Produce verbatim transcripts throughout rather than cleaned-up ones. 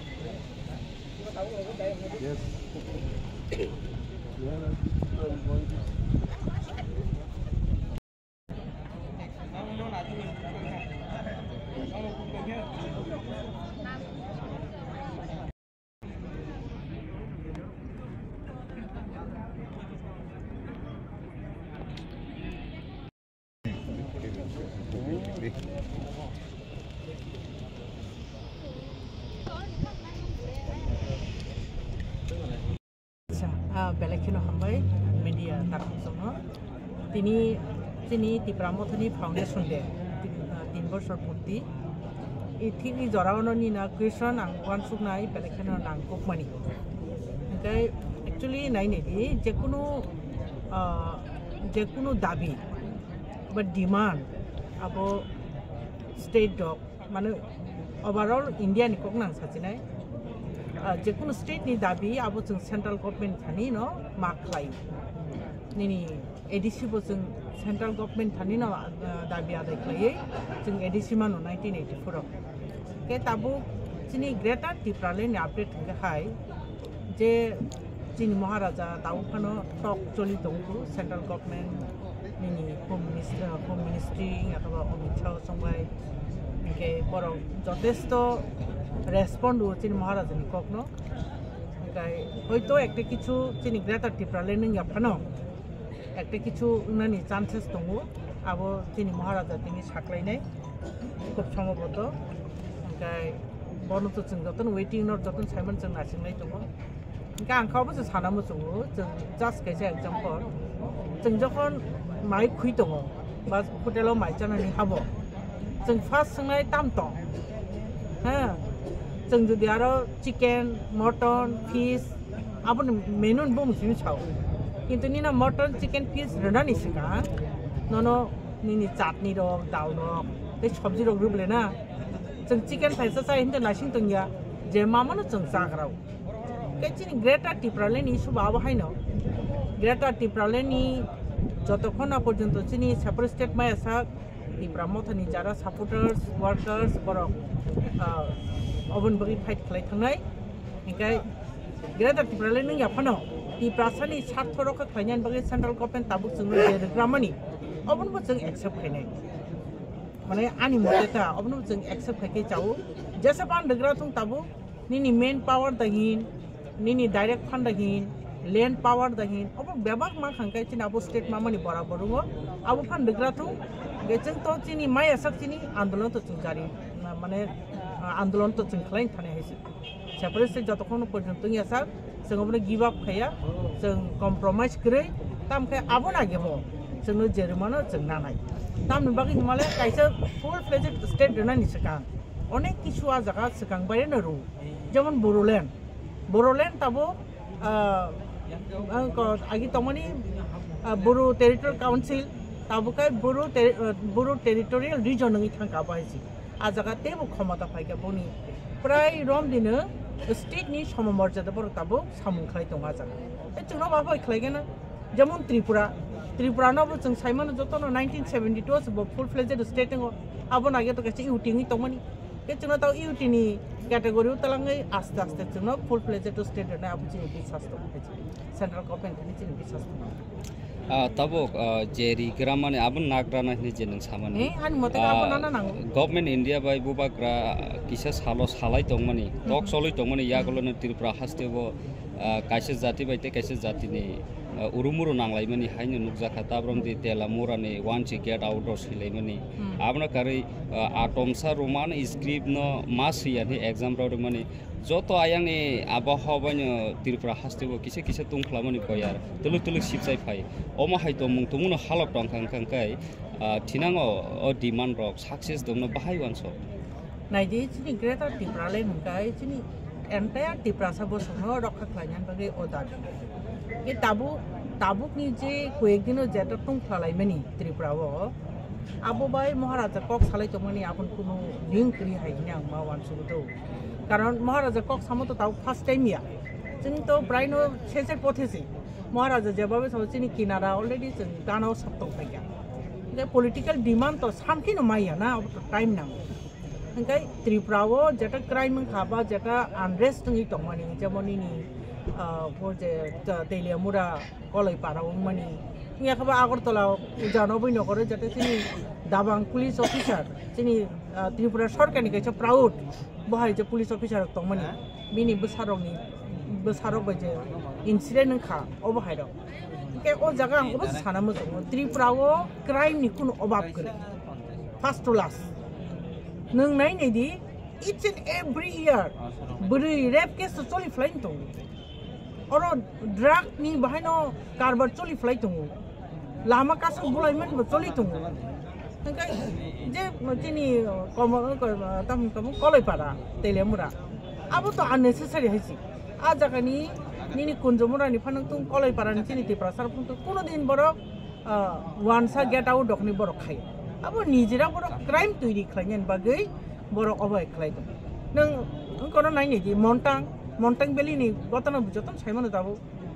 Yes. Belakino hambai media takut semua. Tini tini TIPRAMOTHA ni foundation de tin bosor putih. Ini ni jorawan ni na question angkuan suknai belakino nangkuk mani. Okay, actually nai ni di jekuno jekuno dabi, but demand abo state dog. Mana overall India ni kok nang sacinai. जेकुनु state नि दाबी अब जों central government थानी न माखलाय निनि ADC बो जों central government थानी न दाबी आदाय खलायै जों एडीसी मानो nineteen eighty-four आव के ताबु जिनि ग्रेटर टिप्रालेन अपडेट थंगे हाय जे जिनि महाराजा ताउ खानो टक चलि दंगु सेंट्रल गवर्नमेंट निनि होम मिनिस्टर होम मिनिस्ट्री अथवा अमित शाह संबाय के बर যথেষ্ট রেসপন্ড চিনি মহারাজা নি কক নো গাই হয়তো একটা কিছু চিনি গ্রেটার টিপ্রালেন নি আফানো একটা কিছু নানি চান্সেস দङ আবো চিনি মহারাজা তিনি সাকলাইনাই খুব সম্ভবত গাই বনত जों যতন ওয়েটিং নট যতন সাইমন जों নাসিংনাই दङ गा आंखावबो जों सानामो जों जों জাস্ট কাইसे एग्जांपल जों যখন माइ खुइ दङ बा हटेलाव माइ जानानै हाबो जों फार्स्ट सोंनाय दाम दं हा जों जुदि आरो चिकेन मटन फिश आबो मेनु बो मुसिनि साव किन्तु निना मटन चिकेन फिश रनानि सिगा ननो निनि चाटनी रक दाउ रक बे सब्जी रक रुबलेना जों चिकेन फाइसा साइ हिन्द नासिं तंगिया जे मामनो जों जाग्राव के चिनि ग्रेटर टिप्रालेन इशु बाबो हाइनो ग्रेटर टिप्रालेन नि যতক্ষণ পর্যন্ত চিনি সেপারেট স্টেট মায়াসা TIPRAMOTHA ni jara supporters workers borok obon bagi fight khlai thangnai engkai greater TIPRALEN ni yaphano TIPRASA ni sartho rokha khlainyan bagi central government tabuk jungno jergramani obon bo jung accept khainai mane ani moteta obon bo jung accept khaikai chau jesa pan degra thung tabu nini main power dahin nini direct fund dahin land power dahin obon bebak ma khangkai chin abo state mamani barabar ro abo fan degra thung गेजों तो चिनी माइ आसाक चिनी आंदोलन तो जों जारी माने आंदोलन तो जों खालायनो थानाय हायसो सेपारेट स्टेट जतखौनो पर्यन्त आसाक जों अपने गिव अप खाया जों कम्प्रोमाइज करे ताम खाय आबो नागेबो जोंनो जेरमानो जों नानाय ताम नबागै हिमालय काइसे फुल फ्लेजेड स्टेट दोनानि सिगां अनेक किछु आ जागा सिगां बायनो रु जेमन बरोलेण्ड बरोलेण्ड ताबो आ आगि तमनि बरो टेरिटरियल काउन्सिल ताबुकाय बरो बरो टेरिटोरियल रिजन नङि थांका बायसि आ जागा तेबो क्षमता फायका बनि प्राय रम दिनो स्टेट नि सममर्यादा बर ताबो सामुं खाय दङ आ जागा ए जोंनो बाफाय खलायगोन जेमन त्रिपुरा त्रिपुरा नबो जों साइमन जतनो nineteen seventy-two बो फुल फ्लेजेड स्टेट दङ आबो नागे तो कासे इउटिङि तमनि के जोंनो ताव इउटि नि क्याटेगोरियाव तलाङै आस्ते आस्ते जोंनो फुल फ्लेजेड स्टेट दङ आबो जों बिसास दङ सेन्ट्रल गवर्नमेन्ट नि जों बिसास दङ तब जेरी ग्रामाने आबन नागराना नि जेन सामानि गवर्नमेंट इंडिया बाय बुबाग्रा किसा सालो सालाय दंमनि टक सलै दंमनि यागलनो त्रिपुरा हास्तेबो काइसे जाति बायते काइसे जातिनि उरुमुरु नांलायमनि हायनो नुकजाखा ताब्रमदि तेला मोरानि वान ची गेट आउट अफ सिलायमनि आबना कारै आटमसा रोमान स्क्रिप्ट न मासियानि एग्जाम रावदमनि जतो आयांनि आबहावानि त्रिपुरा हास्तेबो किसे किसे तुंख्लामनि बयार तुलु तुलु सिपसाय फाय अमा हायतो मुंतमुनो हालक दंखां खांखाय थिनांगो अ डिमान्ड रक सक्सेस दंनो बाहाय वानसो नायदि चिनि ग्रेटर टिप्रालेन हुंकाय चिनि एन्टायर टिप्रासा बसनो रखा खालायनान बागै अदार के ताबु ताबुकनि जे कयेकदिनो जेटा तुंख्लालायमनि त्रिपुराव आबो बाय महाराजा कक सालायतमनि आपन कुनु लिंक करि हायनि आं मा वानसुगो कारण महाराजा कक सामतो ताव फर्स्ट टाइम या जों तो ब्राइनो सेसेट पथेसि महाराजा जेबाबे सचिनि किनारा अलरेडी जों गानाव सप्तक फैया के पॉलिटिकल डिमांड तो सामखिनो माइया ना अब टाइम नांगौ Engkai Triprawo jeta crime khaba jeta unrest ngi tongmani jemoni ni bo je Teliamura kolai parao mani ngi khaba Agartala janoboi nogore jeta sini dabang police officer sini Tripura sorkar ni kaisa proud bahai je police officer tongmani bini besaroni besarok baje incident kha obahai ro ke o jaga ang obo sanamo jong Triprawo crime ni kuno obab kore first to last nung nai nei di each and every year buri rape case choli flying tong oro drug ni bahai no karbar choli fly tong lama ka sang bulai men bo choli tong engkai je tini komo tam tam kolai para Teliamura abo to unnecessary haisi a jaga ni nini kunjomura ni phanang tung kolai para ni tini TIPRASA phung kono din borok once get out dokni borok khai abo nijera borok crime toiri khlainyan bagai borok obai khlai dong nang kono nai ni di montang montang beli ni gotana bujotam saimano dabo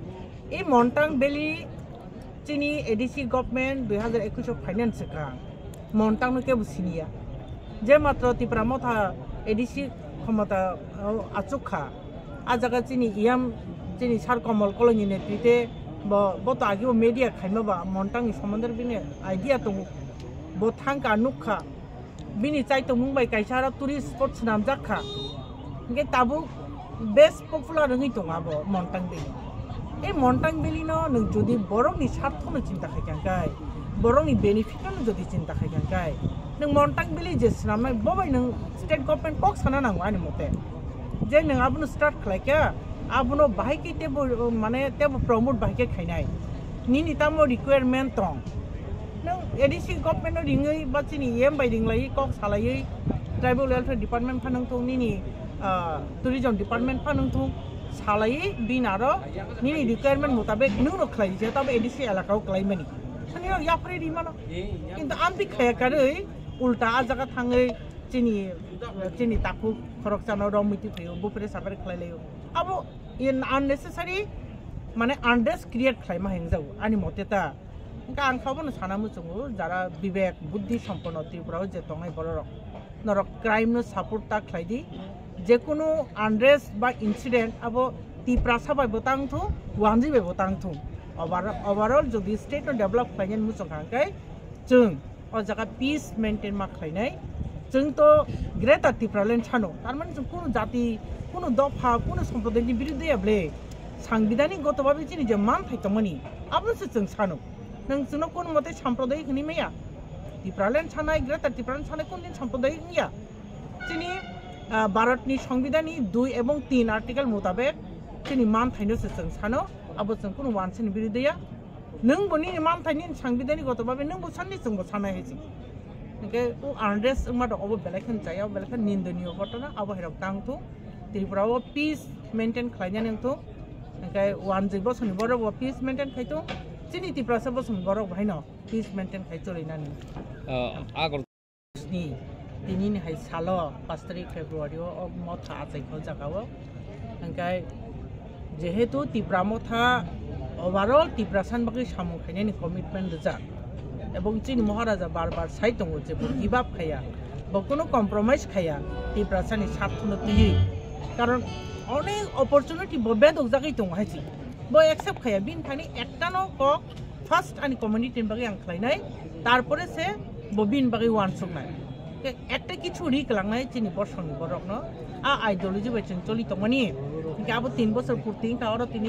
ei montang beli chini A D C government two thousand twenty-one finance ka montang no ke businia je matro TIPRAMOTHA A D C ক্ষমতা achukha a jaga chini iam chini sar komal koloni netrite bo boto agio media khaima ba montang somandar bine idea to bo thangka nukha bini chai to mumbai kaisara tourist spot nam jakha nge tabu best popular ngi to ngabo montang beli ei montang beli no nung jodi borok ni sartho no chinta khai kai borok ni benefit no jodi chinta khai kai nung montang beli je snamai bobai nung state government box sana nang ani mote je nung abno start khlai kya abno bahai ki te mane te promote bahai ke khainai ni ni tamo requirement tong nang A D C government no ringai bachini em bai ringlai kok salai tribal welfare department phanang thong ni ni tourism department phanang thong salai binaro ni ni requirement mutabek nung no khlai je tabe A D C elakao klai mani sani ya phre di mano kintu ambi khaya karei ulta a jaga thangai chini chini taku khorok chano rom miti pheo bupre sabar khlai leyo abo in unnecessary mane unrest create khlai ma hengjau ani moteta ka ang khabono sanamu chungu jara bibek buddhi sampanno Tripura je tongai borok norok crime no support ta khlai di je kono unrest ba incident abo TIPRASA bai botang thu wanji bai botang thu overall jodi state no develop khlainyan mu changkai chung o jaga peace maintain ma khlainai chung to greater Tripuraland chano tarmane chung kono jati kono dopha kono samproday ni biruddhe able সাংবিধানিক গতভাবে চিনি যে মান থাকতো মনি আবনসে जों সানো नों जोंनो কোন মতে সাম্প্রদায়িক নিমেয়া ত্রিপুরাল্যান্ড ছানাই গ্রেটার ত্রিপুরাল্যান্ড ছানাই কোন দিন সাম্প্রদায়িক নিয়া চিনি ভারতনি সংবিধাননি দুই এবং তিন আর্টিকেল মোতাবেক চিনি মান থাইনোসে जों সানো আবো जों কোন ওয়ানসেনি বিরুদ্ধেয়া नों বনি মান থাইনি সাংবিধানিক গতভাবে নों বসাননি जों বসানাই হইছি नोंके ও আন্ডারস মাদ অব বেলেখান চায়া বেলেখান নিন্দনীয় ঘটনা আবো হেরক তাংথু ত্রিপুরাও পিস মেইনটেইন খাইনা नोंथु Okay, one zero bosan borok wa peace maintain khaito chini TIPRASA bosan borok bhaino peace maintain khaito rinani agor ni tini ni hai salo five tarik February o motha achai kho jagao angkai jehetu TIPRAMOTHA overall TIPRASA bagi samung khainani commitment reja ebong chini maharaja bar bar sai tongo je give up khaya ba kono compromise khaya TIPRASA ni sarthono tui karon অনেক opportunity বেদক জায়গায় দং হাইছি বই accept খায়া বিন থানি একটানো কক ফার্স্ট আনি কমিউনিটির বাগে আং খাইনাই তারপরে সে ববিন বাগে ওয়ান সংনাই একটা কিছু রিক লাংনাই চিনি বর্ষণ বরক ন আ আইডিওলজি বাইচন চলি তমানি কি আবো তিন বছর পূর্তি তাওর তিনি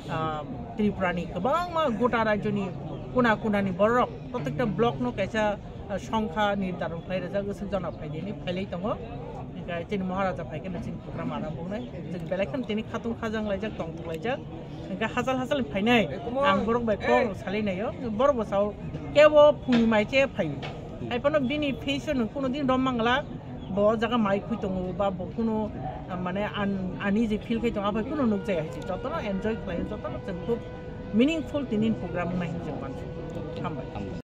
ত্রিপুরানি গোবাং মা গোটা রাজ্যনি কোনা কোনানি বরক প্রত্যেকটা ব্লক ন কাইসা সংখ্যা নির্ধারণ খাইরা যা গোসে জনা ফাইদিনি ফাইলাই তঙ্গ chini maharaja phai kana chini program ara bongnai jeng belekhan tini khatung khajang laijak tong laijak engka hasal hasal phainai ang borok bai ko salai yo borok bosau kebo phuni mai che phai ai pono bini fashion kono din romangla bo jaga mai khui tong ba bo kono mane ani je feel khai tong abai kono nuk jai hai jotono enjoy khlai jotono jeng meaningful tinin program nai jeng pan hambai